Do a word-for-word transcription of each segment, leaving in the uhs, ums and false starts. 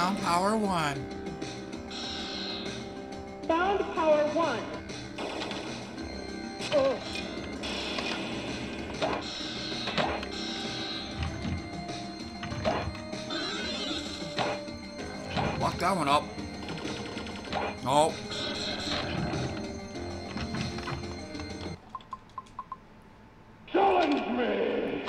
Found power one. Found power one. Oh. Lock that one up. No. Challenge me!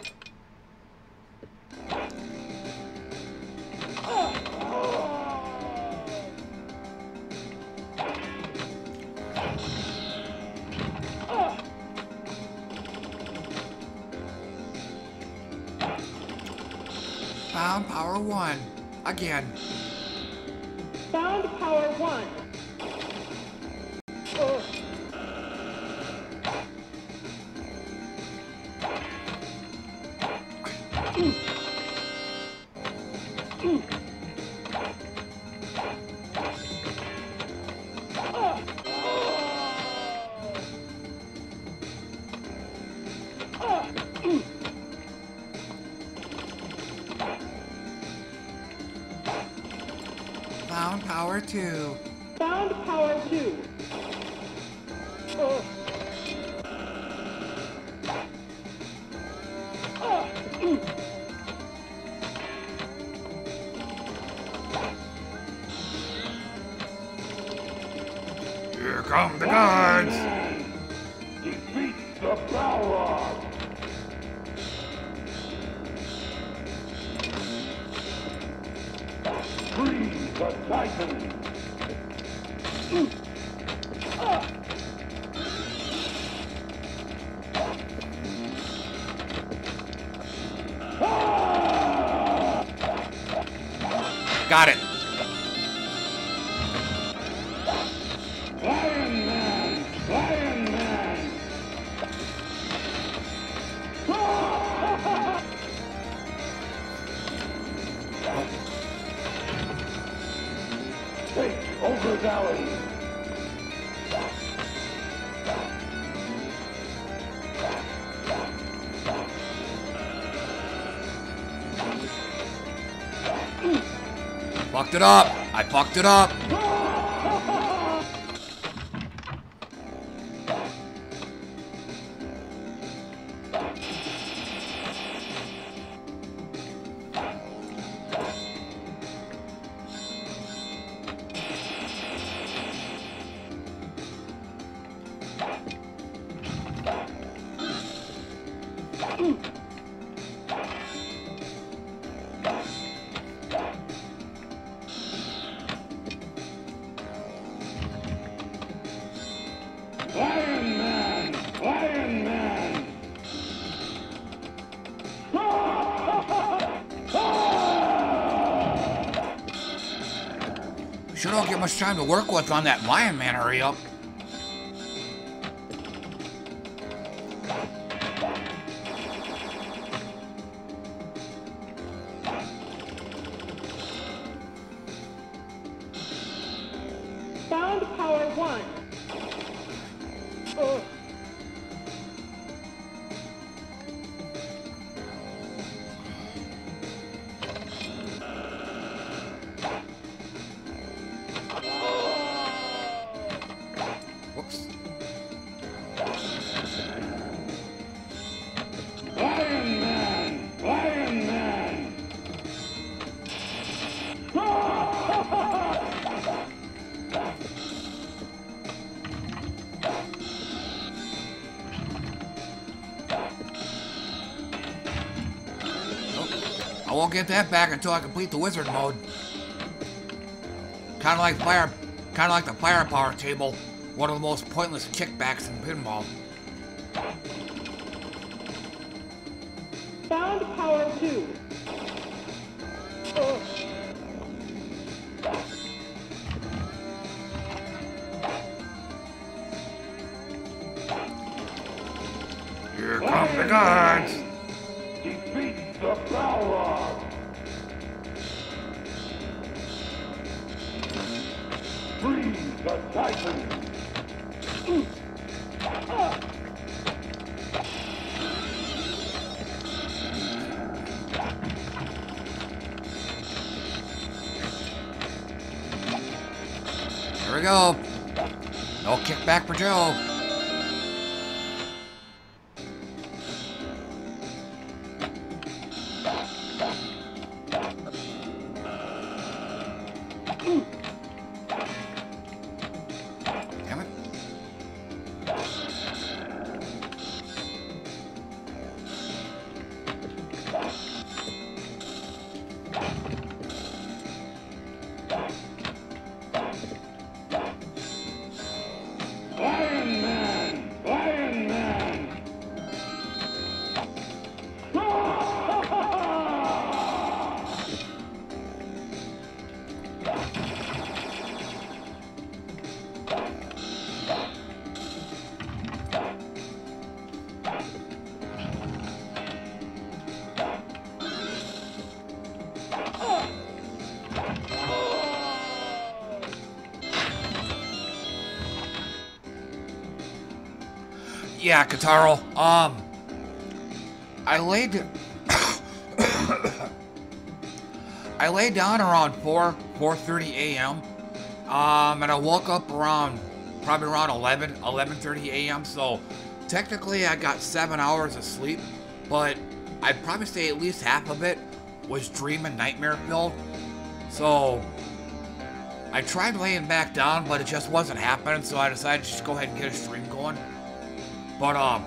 Found power one. Again. Found power one. Oh. Mm. Mm. Oh. Oh. Mm. Found power two. Found power two. Oh. Oh. Mm. Here come the guards. Defeat the Balrog. Free the Titan. Mm. Oh. Got it. Lion Man! Lion Man! Take over Valley! Fucked it up. I fucked it up. Lion Man! Lion Man! Sure don't get much time to work with on that Lion Man. Hurry up. Found power one. Oh. Whoops. Lion Man! Lion Man! I won't get that back until I complete the wizard mode. Kind of like fire, kind of like the firepower table. One of the most pointless kickbacks in pinball. Found power two. Oh. Here come the guards. Defeat the Balrog. Free the Titan. Mm. Oh. Here we go. No kickback for Joe. Damn it. Lion Man! Lion Man! Yeah, Kataro. Um, I laid, I laid down around four, four thirty a m Um, and I woke up around, probably around eleven, eleven thirty a m So technically I got seven hours of sleep, but I'd probably say at least half of it was dream and nightmare filled. So I tried laying back down, but it just wasn't happening. So I decided to just go ahead and get a stream going. But, um,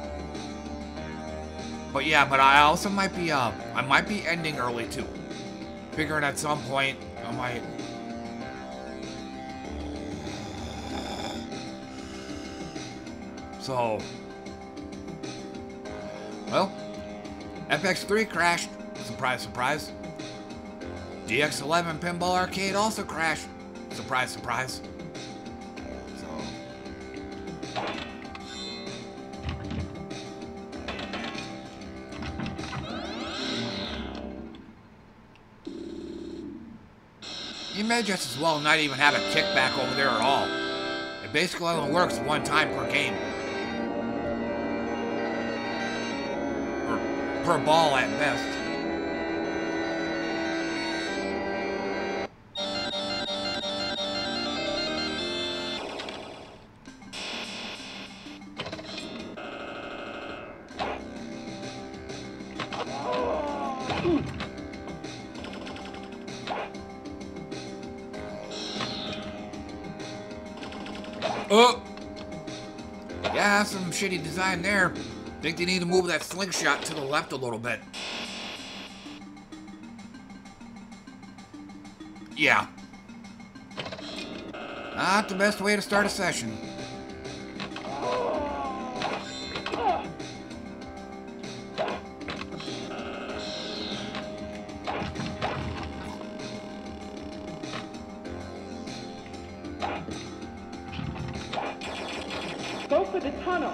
but yeah, but I also might be, um, I might be ending early too. Figuring at some point, I might. So, well, F X three crashed. Surprise, surprise. D X eleven Pinball Arcade also crashed. Surprise, surprise. You may just as well not even have a kickback over there at all. It basically only works one time per game. Or per ball at best. Oh! Yeah, some shitty design there. Think they need to move that slingshot to the left a little bit. Yeah. Not the best way to start a session. Go for the tunnel.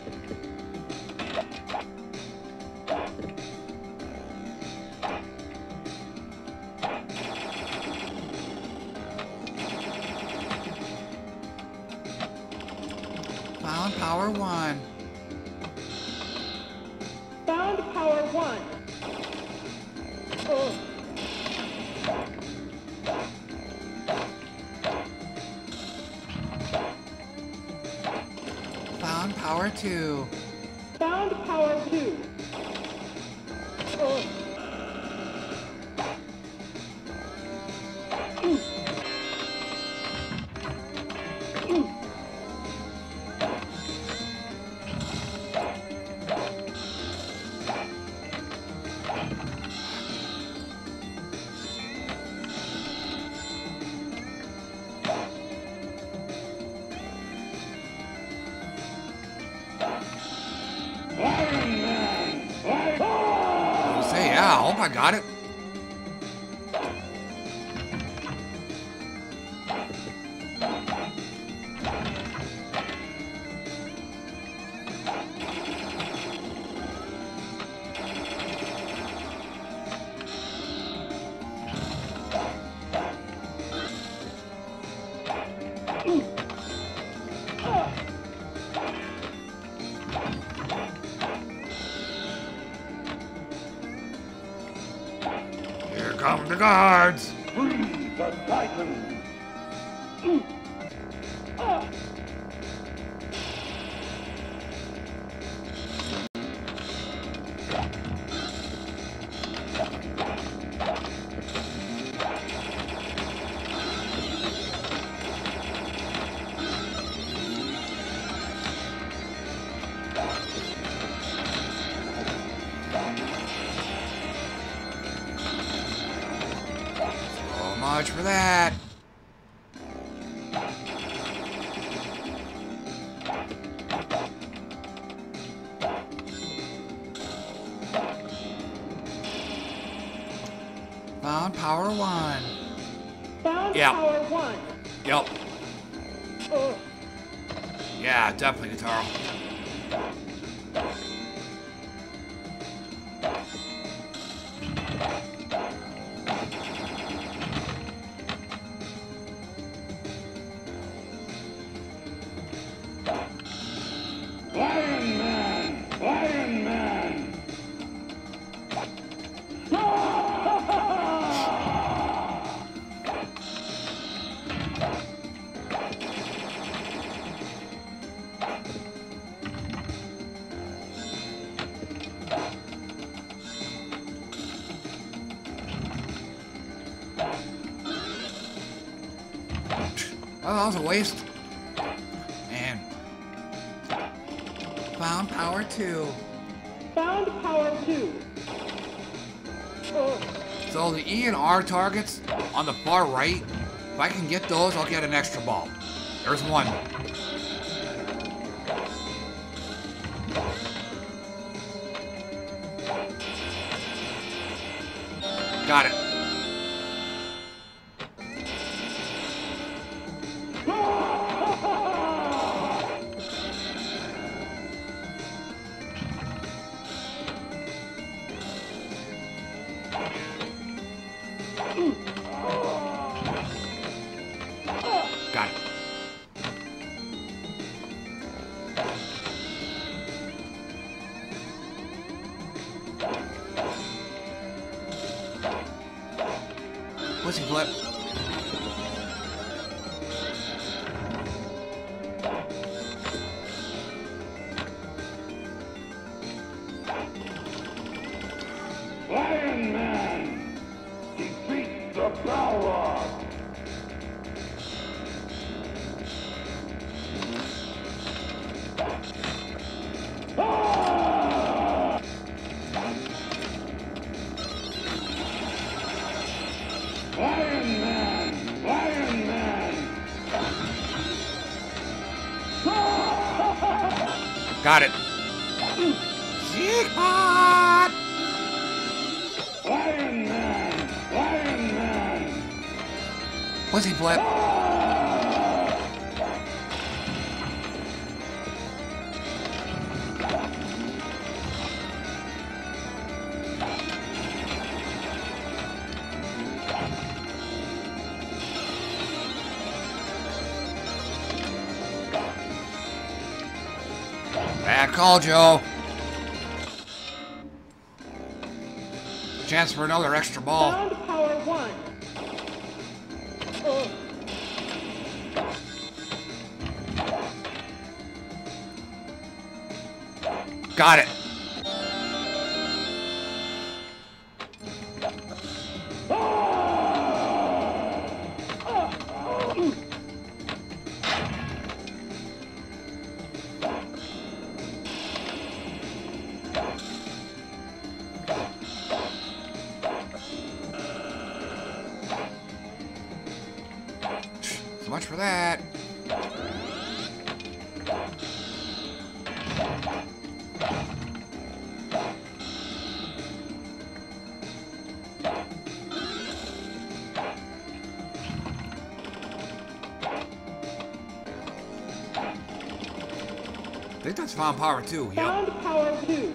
Found power one. Found power one. Oh. Found power two. Found power two. Oh. Mm. Mm. Lion Man! Lion... I say, yeah, I hope I got it. Here come the guards. Free the Titans! Much for that. Found power one. Found Yep. power one. Yep. Oh, Yeah, definitely guitar. Lion Man! Lion Man! Oh, that was a waste. And found power two. found power two. Oh, So the E and R targets on the far right, if I can get those, I'll get an extra ball. There's one. Got it. Got it. Pussy flip. Lion Man! Defeat the Balrog! Ah! Lion Man! Lion Man! Got it. Jackpot! Lion Man! Lion Man! Pussy flip. Bad call, Joe. Chance for another extra ball. found power one. Oh, Got it. So much for that. I think that's found power too. Yep. found power two.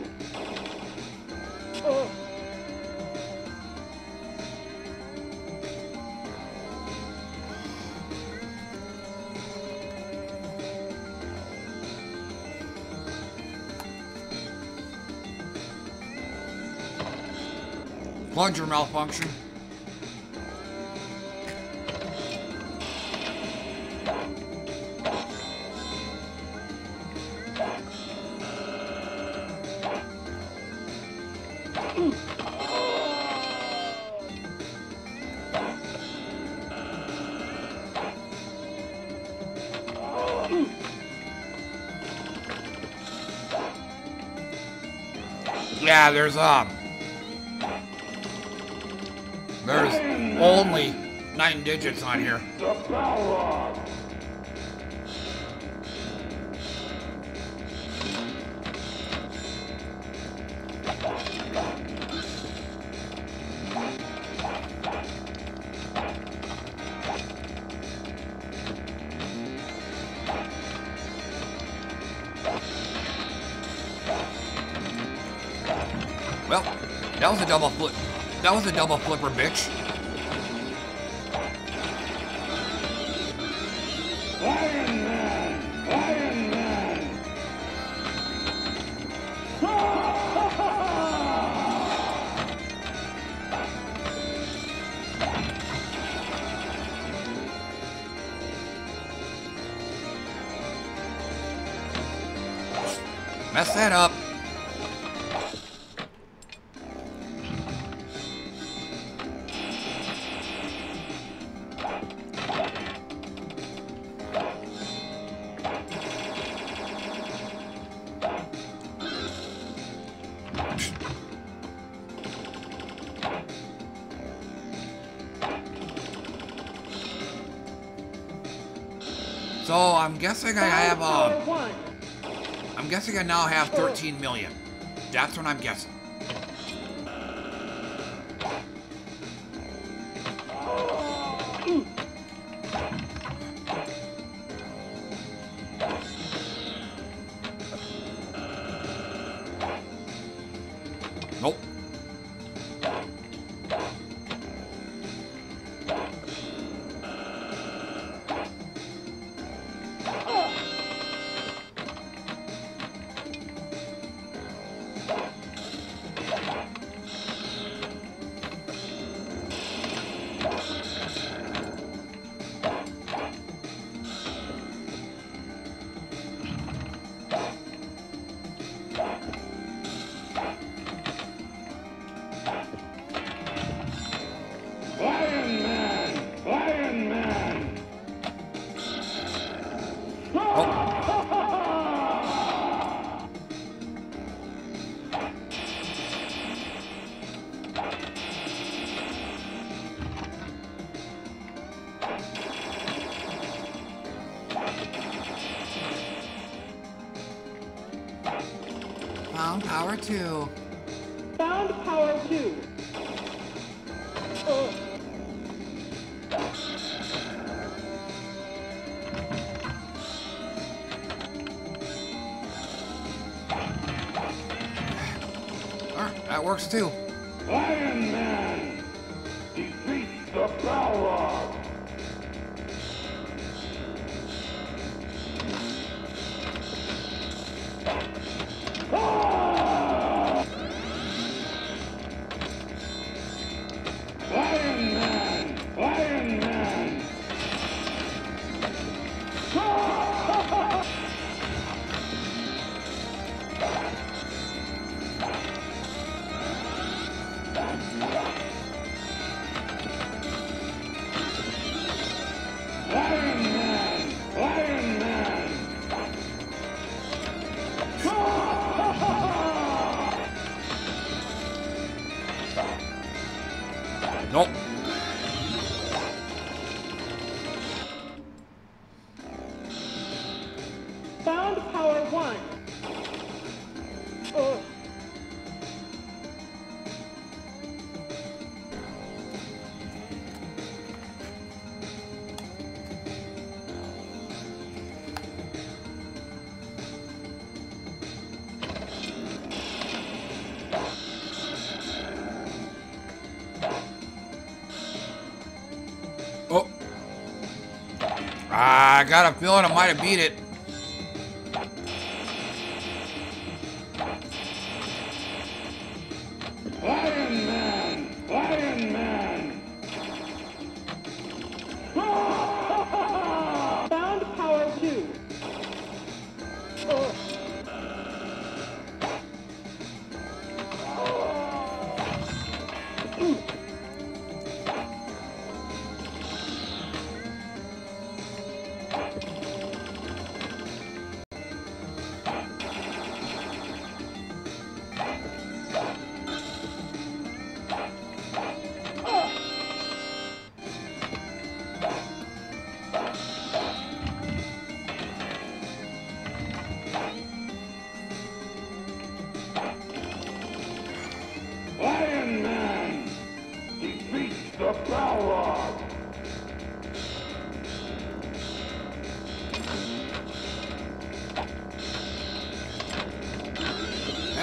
Oh, Plunger malfunction. Yeah, there's um, there's only nine digits on here. The Balrog. Well, that was a double flip. That was a double flipper, bitch. Iron Man! Iron Man! Mess that up. So I'm guessing I have Power uh, one. I'm guessing I now have thirteen million. That's what I'm guessing. Nope. Iron Man! Iron Man! Found power two. Found power two. Uh, Alright, that works too. Iron Man! Defeat the Balrog! Iron Man! Iron Man! Iron Man! Iron Man! Nope. Found power one. Uh, Oh. I got a feeling I might have beat it. Iron Man! Iron Man! Found power two. Uh,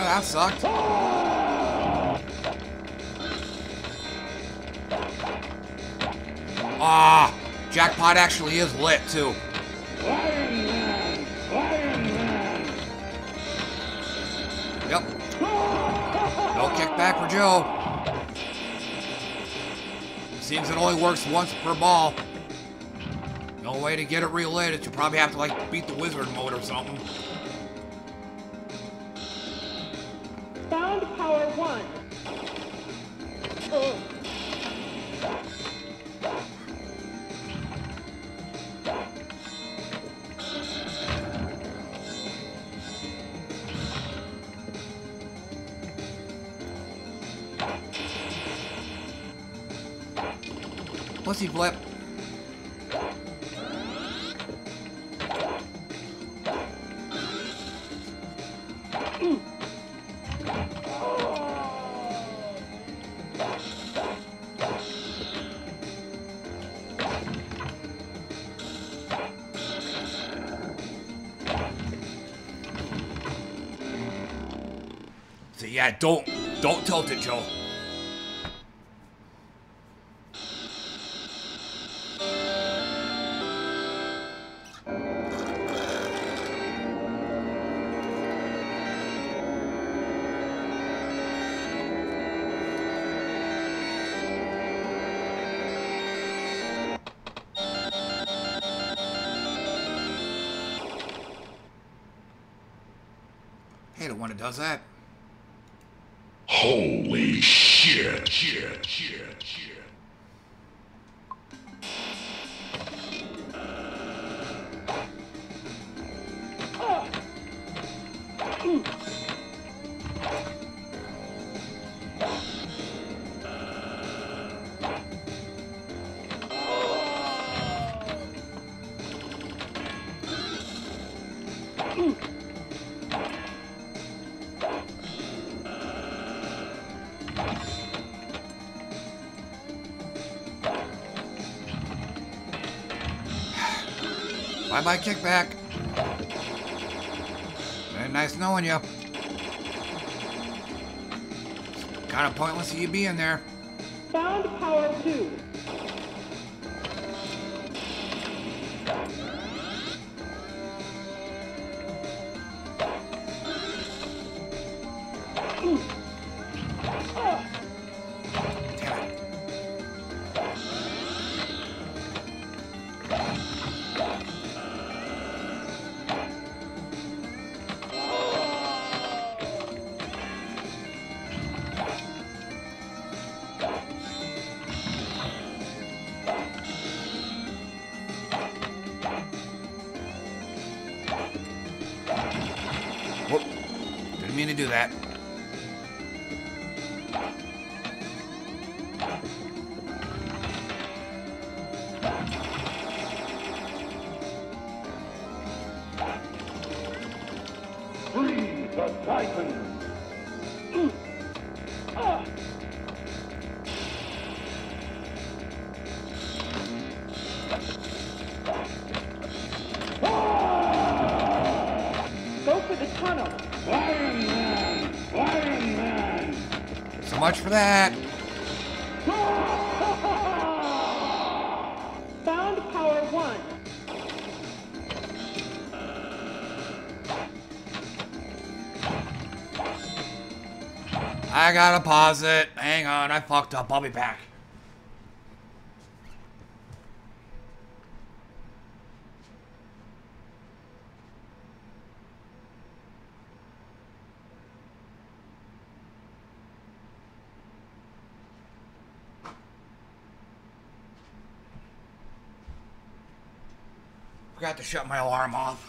that sucked. Ah, jackpot actually is lit too. Lion Man! Lion Man! Yep. No kickback for Joe. Seems it only works once per ball. No way to get it relit. You probably have to like beat the wizard mode or something. Bound power one. Oh. Pussy flip. So yeah, don't don't tilt it, Joe. Hate it when it does that. Holy shit, shit, shit, shit. Bye-bye kickback. Very nice knowing you. Kind of pointless of you being there. Bound power two. Whoop. Didn't mean to do that. Free the Titan! Go for the tunnel. Lion Man! Lion Man! So much for that. Bound power one. I gotta pause it. Hang on, I fucked up. I'll be back. Forgot to shut my alarm off.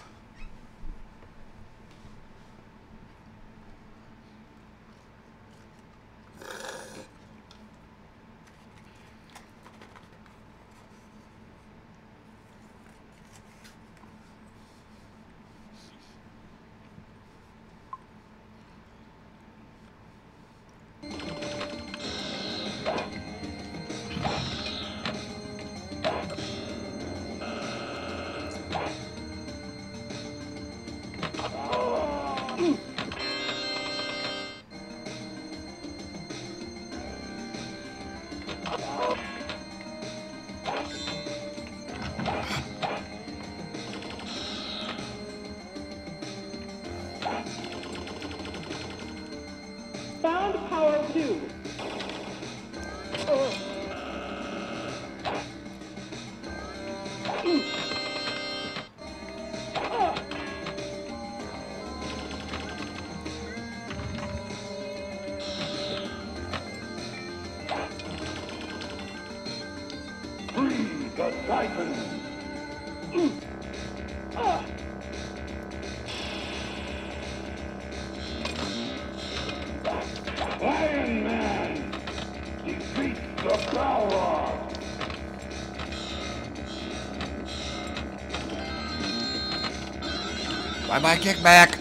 Bye-bye kickback.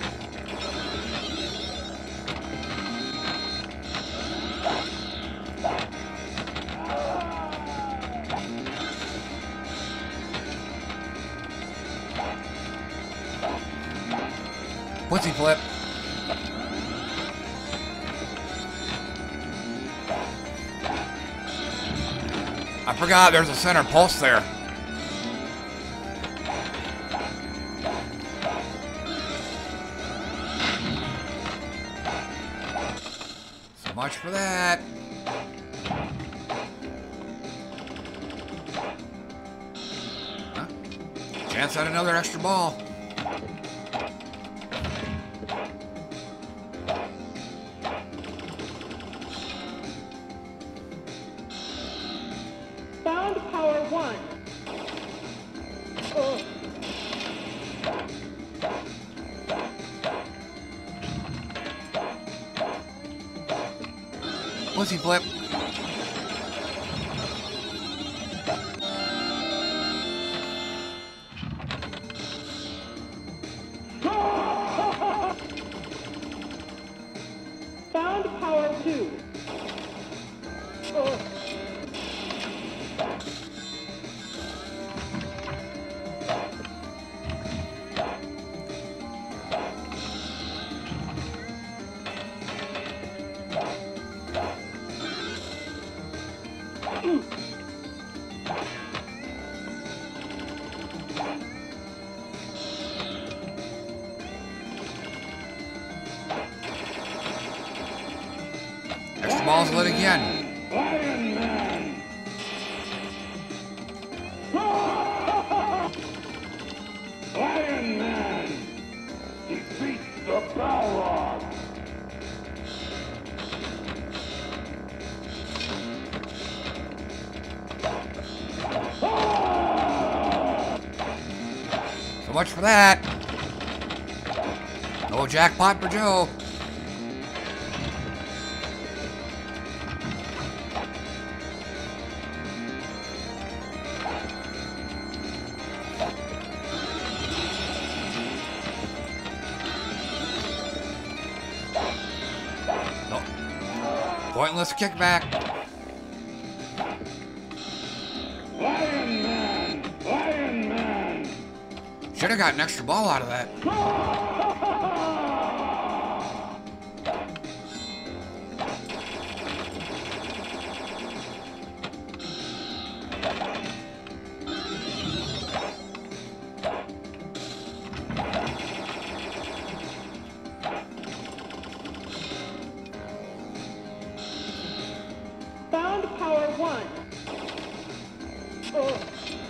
Pussy flip. I forgot there's a center pulse there. So much for that. Huh? Chance at another extra ball. Pussy flip. Bound power two. Oh. Extra balls lit again. Iron Man! Iron Man defeats the Balrog! So much for that. No jackpot for Joe. No. Pointless kickback. Iron Man! Iron Man! Should have got an extra ball out of that. Bound power one. Oh.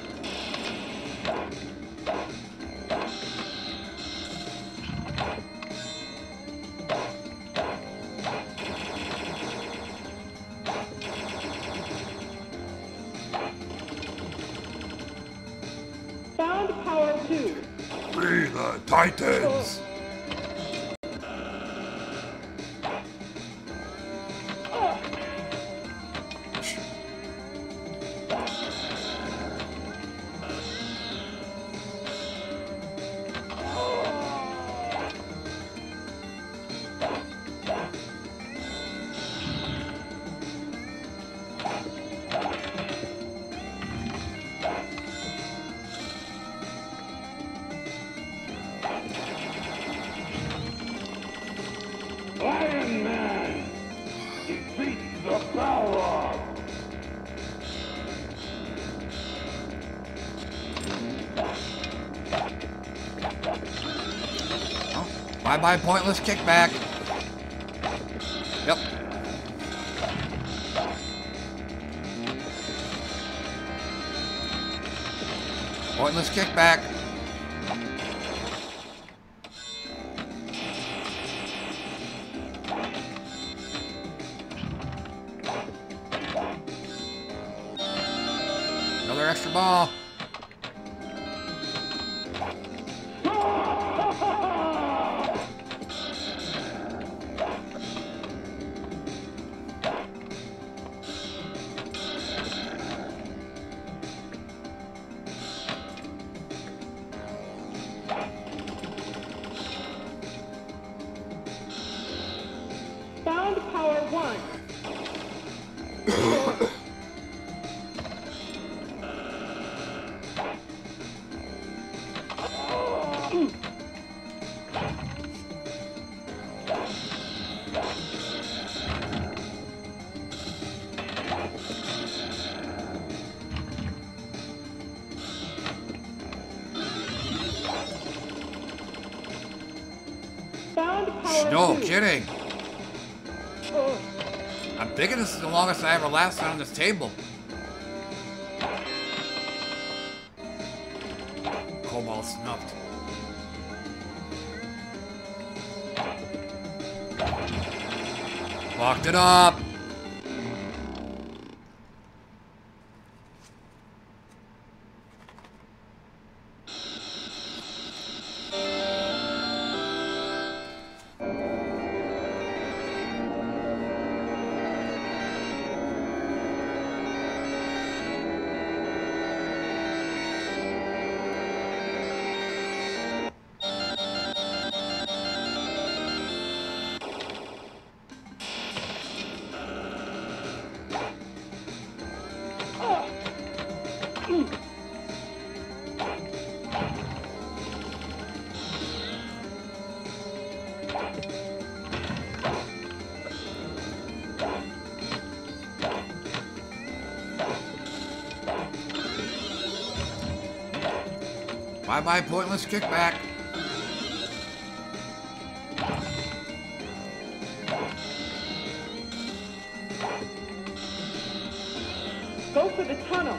Bound power two. Be the Titans. Iron Man defeats the Balrog! Oh, bye-bye pointless kickback. Yep. Pointless kickback. Another extra ball. Found power No two. kidding. Oh, I'm thinking this is the longest I ever lasted on this table. Cobalt snuffed. Fucked it up. Bye-bye, pointless kickback. go for the tunnel.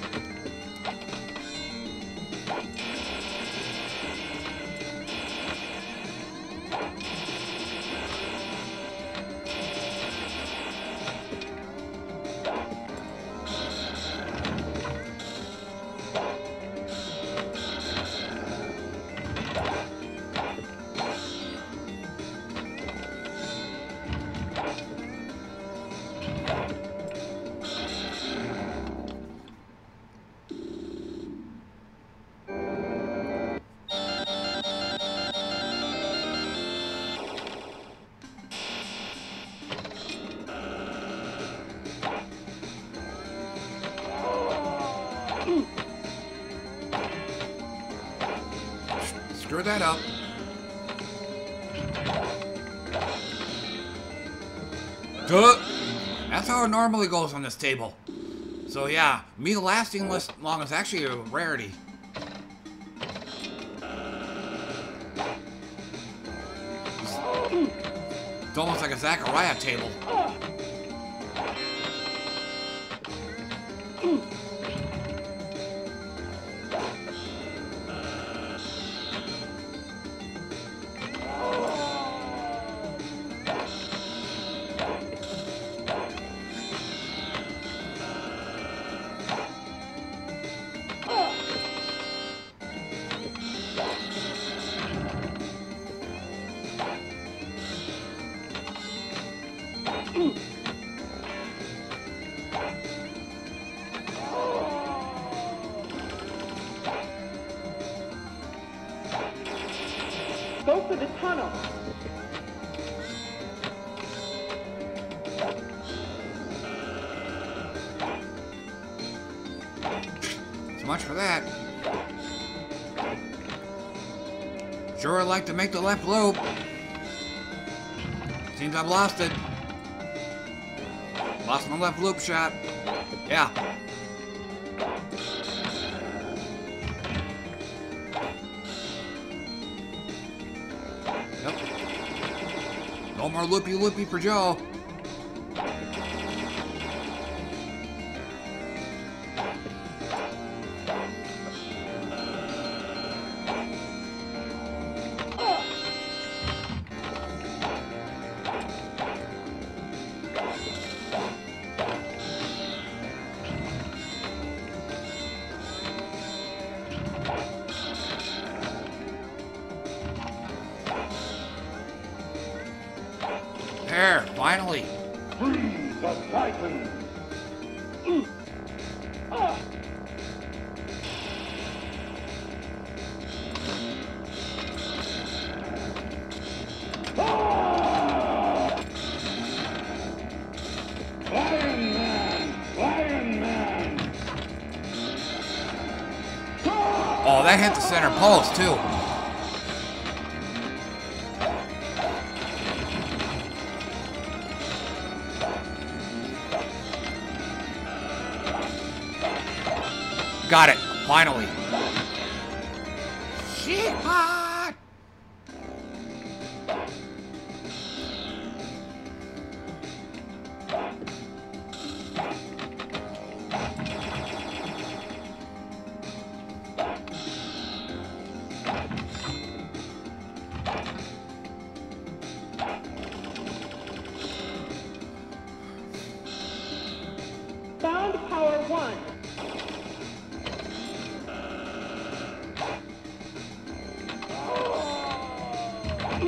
Screw that up. Duh. That's how it normally goes on this table. So yeah, me lasting this long is actually a rarity. It's almost like a Zachariah table. Go for the tunnel. So much for that. Sure I'd like to make the left loop. Seems I've lost it. Lost my left loop shot. Yeah. Yep. No more loopy loopy for Joe. There, finally. Free the Titans! Lion Man! Lion Man! Oh, that hit the center post, too. Got it, finally. Shit, hot.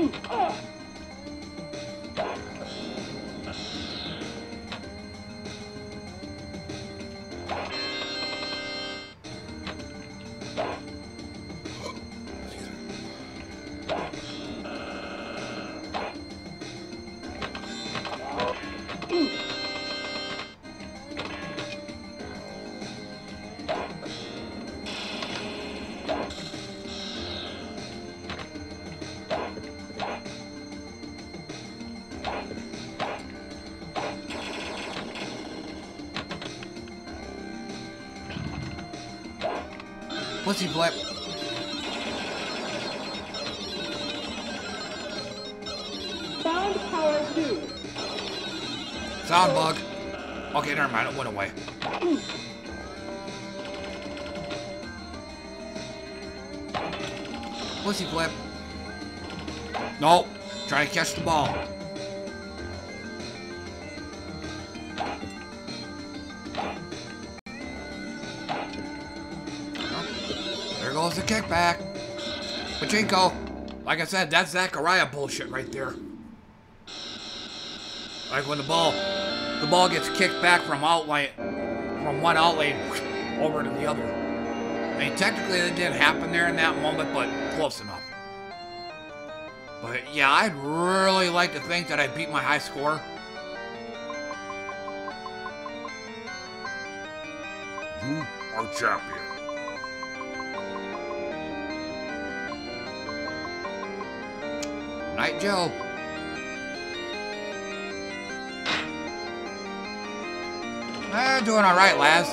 Pussy flip. Sound power two. Sound bug. Okay, never mind. It went away. Pussy flip. Nope. Trying to catch the ball. There goes the kickback. Pachinko. Like I said, that's Zachariah bullshit right there. Like when the ball, the ball gets kicked back from outlet, from one outlet over to the other. I mean, technically it didn't happen there in that moment, but close enough. But yeah, I'd really like to think that I beat my high score. You are champion. Night Joe. Eh, doing all right, Laz.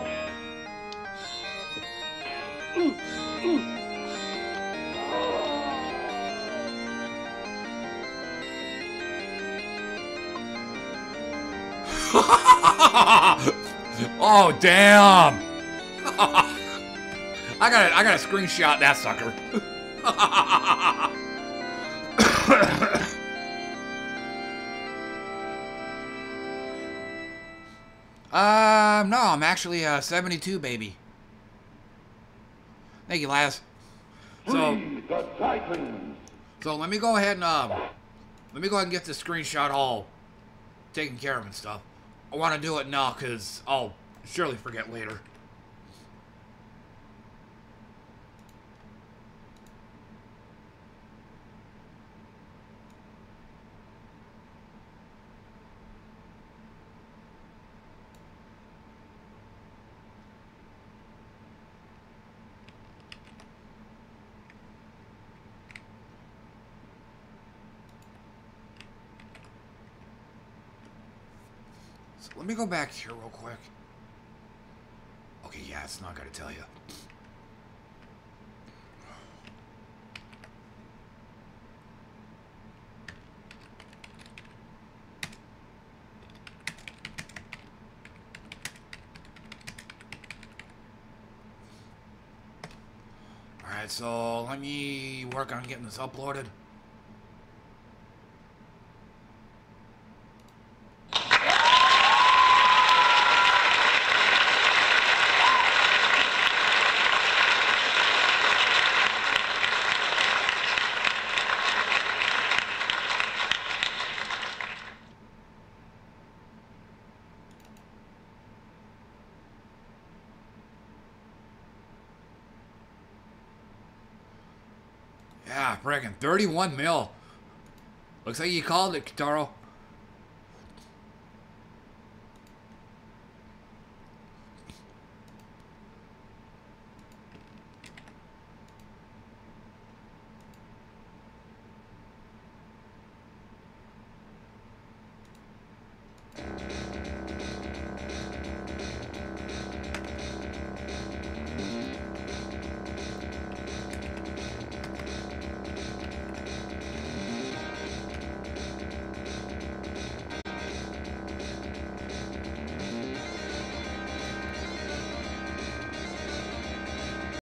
Oh damn! I got I got a screenshot that sucker. Um, no, I'm actually a seventy-two, baby. Thank you, Laz. So, Free the Titans. so let me go ahead and um, let me go ahead and get this screenshot all taken care of and stuff. I want to do it now because I'll surely forget later. Let me go back here real quick. Okay, yeah, it's not gonna tell you. Alright, so let me work on getting this uploaded. Yeah, friggin' thirty-one mil. Looks like you called it, Kitaro.